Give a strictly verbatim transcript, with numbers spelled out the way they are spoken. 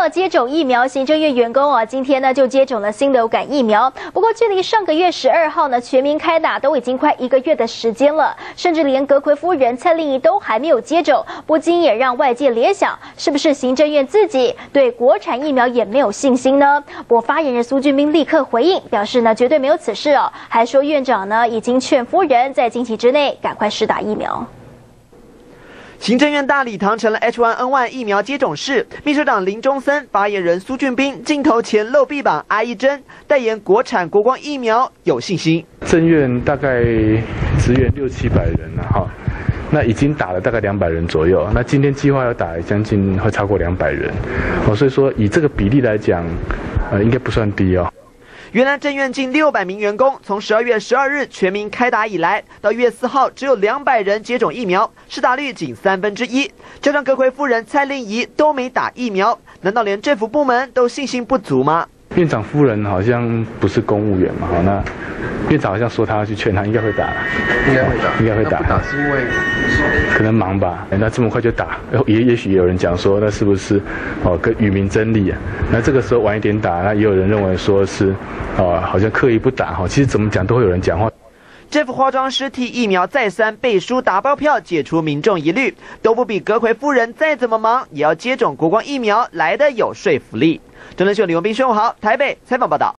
了接种疫苗，行政院员工啊，今天呢就接种了新流感疫苗。不过，距离上个月十二号呢全民开打都已经快一个月的时间了，甚至连阁揆夫人蔡令仪都还没有接种，不禁也让外界联想，是不是行政院自己对国产疫苗也没有信心呢？不过，发言人苏俊斌立刻回应，表示呢绝对没有此事哦，还说院长呢已经劝夫人在近期之内赶快施打疫苗。 行政院大礼堂成了 H 一 N 一 疫苗接种室，秘书长林中森、发言人苏俊斌镜头前露臂膀阿一针，代言国产国光疫苗有信心。 政院大概职员六七百人了哈，那已经打了大概两百人左右，那今天计划要打将近会超过两百人，哦，所以说以这个比例来讲，呃，应该不算低哦。 原来政院近六百名员工，从十二月十二日全民开打以来，到一月四号只有两百人接种疫苗，施打率仅三分之一。加上阁揆夫人蔡令仪都没打疫苗，难道连政府部门都信心不足吗？ 院长夫人好像不是公务员嘛，好，那院长好像说他要去劝他，应该会打， 应该会打， 应该会打。 不打是因为可能忙吧？那这么快就打，也也许有人讲说，那是不是哦跟与民争利啊？那这个时候晚一点打，那也有人认为说是哦好像刻意不打哈。其实怎么讲都会有人讲话。 政府化妆师替疫苗再三背书打包票，解除民众疑虑，都不比阁揆夫人再怎么忙，也要接种国光疫苗来的有说服力。中央新闻李文斌、宣武豪台北采访报道。